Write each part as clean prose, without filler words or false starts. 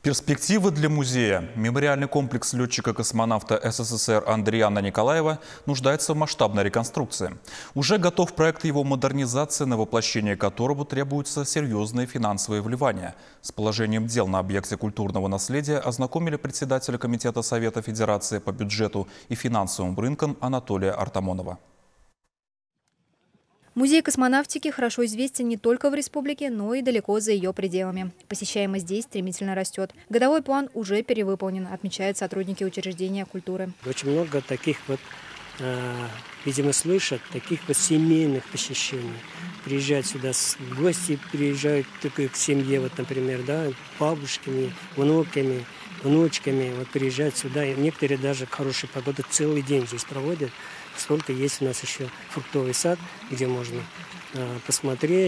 Перспективы для музея. Мемориальный комплекс летчика-космонавта СССР Андриана Николаева нуждается в масштабной реконструкции. Уже готов проект его модернизации, на воплощение которого требуются серьезные финансовые вливания. С положением дел на объекте культурного наследия ознакомили председателя Комитета Совета Федерации по бюджету и финансовым рынкам Анатолия Артамонова. Музей космонавтики хорошо известен не только в республике, но и далеко за ее пределами. Посещаемость здесь стремительно растет. Годовой план уже перевыполнен, отмечают сотрудники учреждения культуры. Очень много таких вот, видимо, слышат, таких вот семейных посещений. Приезжают сюда гости, приезжают только к семье, вот, например, да, бабушками, внуками, внучками. Вот приезжают сюда, и некоторые даже к хорошей погоде целый день здесь проводят. Сколько есть у нас еще фруктовый сад, где можно посмотреть,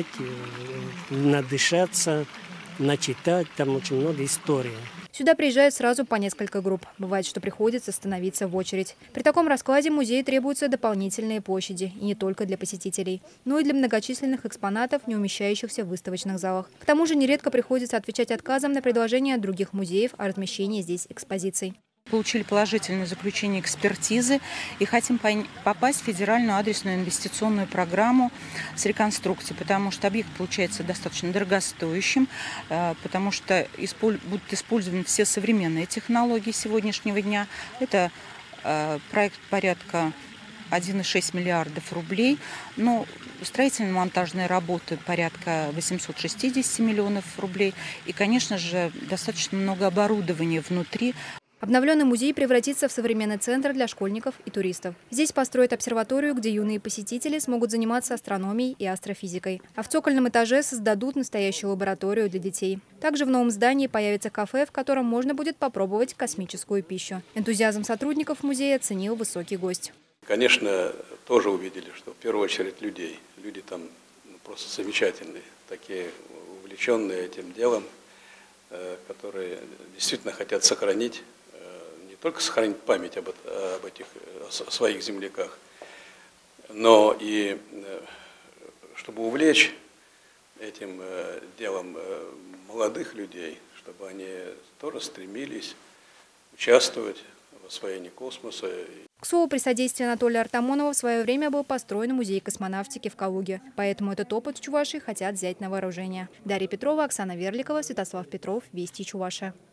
надышаться, начитать. Там очень много истории. Сюда приезжают сразу по несколько групп. Бывает, что приходится становиться в очередь. При таком раскладе музею требуются дополнительные площади. И не только для посетителей, но и для многочисленных экспонатов, не умещающихся в выставочных залах. К тому же нередко приходится отвечать отказом на предложения других музеев о размещении здесь экспозиций. Получили положительное заключение экспертизы и хотим попасть в федеральную адресную инвестиционную программу с реконструкцией, потому что объект получается достаточно дорогостоящим, потому что будут использованы все современные технологии сегодняшнего дня. Это проект порядка 1,6 миллиардов рублей, но строительно-монтажные работы порядка 860 миллионов рублей и, конечно же, достаточно много оборудования внутри. Обновленный музей превратится в современный центр для школьников и туристов. Здесь построят обсерваторию, где юные посетители смогут заниматься астрономией и астрофизикой. А в цокольном этаже создадут настоящую лабораторию для детей. Также в новом здании появится кафе, в котором можно будет попробовать космическую пищу. Энтузиазм сотрудников музея оценил высокий гость. Конечно, тоже увидели, что в первую очередь людей. Люди там просто замечательные, такие увлеченные этим делом, которые действительно хотят сохранить, не только сохранить память об этих своих земляках, но и чтобы увлечь этим делом молодых людей, чтобы они тоже стремились участвовать в освоении космоса. К слову, при содействии Анатолия Артамонова в свое время был построен музей космонавтики в Калуге. Поэтому этот опыт в Чувашии хотят взять на вооружение. Дарья Петрова, Оксана Верликова, Святослав Петров, Вести Чувашия.